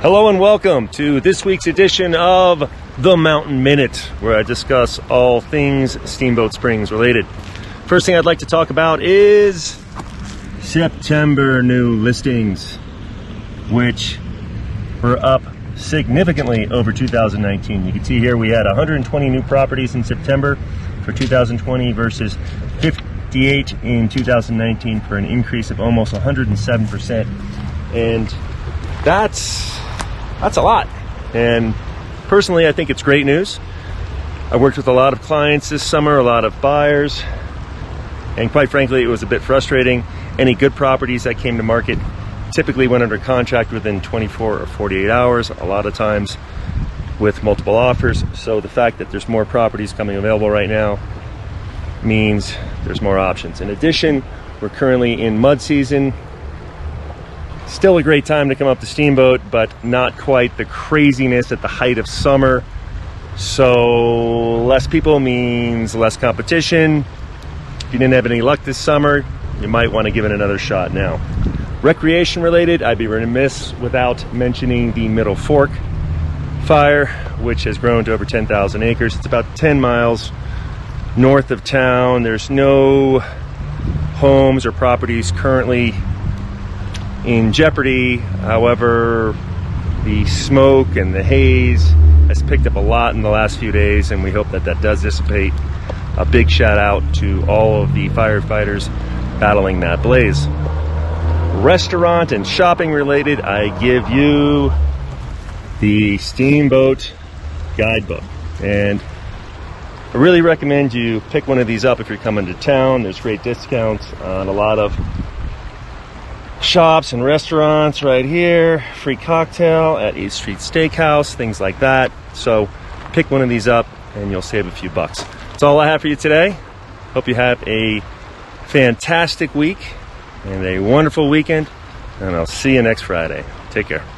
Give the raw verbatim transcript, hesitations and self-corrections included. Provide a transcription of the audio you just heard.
Hello and welcome to this week's edition of the Mountain Minute, where I discuss all things Steamboat Springs related. First thing I'd like to talk about is September new listings, which were up significantly over two thousand nineteen. You can see here we had one hundred twenty new properties in September for two thousand twenty versus fifty-eight in two thousand nineteen, for an increase of almost one hundred seven percent. And that's that's a lot. And personally, I think it's great news. I worked with a lot of clients this summer, a lot of buyers, and quite frankly, it was a bit frustrating. Any good properties that came to market typically went under contract within twenty-four or forty-eight hours, a lot of times with multiple offers. So the fact that there's more properties coming available right now means there's more options. In addition, we're currently in mud season. Still a great time to come up to Steamboat, but not quite the craziness at the height of summer. So less people means less competition. If you didn't have any luck this summer, you might want to give it another shot now. Recreation related, I'd be remiss without mentioning the Middle Fork fire, which has grown to over ten thousand acres. It's about ten miles north of town. There's no homes or properties currently in jeopardy. However, the smoke and the haze has picked up a lot in the last few days, and we hope that that does dissipate. A big shout out to all of the firefighters battling that blaze. Restaurant and shopping related, I give you the Steamboat guidebook, and I really recommend you pick one of these up if you're coming to town. There's great discounts on a lot of shops and restaurants right here. Free cocktail at eighth Street Steakhouse, things like that. So pick one of these up and you'll save a few bucks. That's all I have for you today. Hope you have a fantastic week and a wonderful weekend, and I'll see you next Friday. Take care.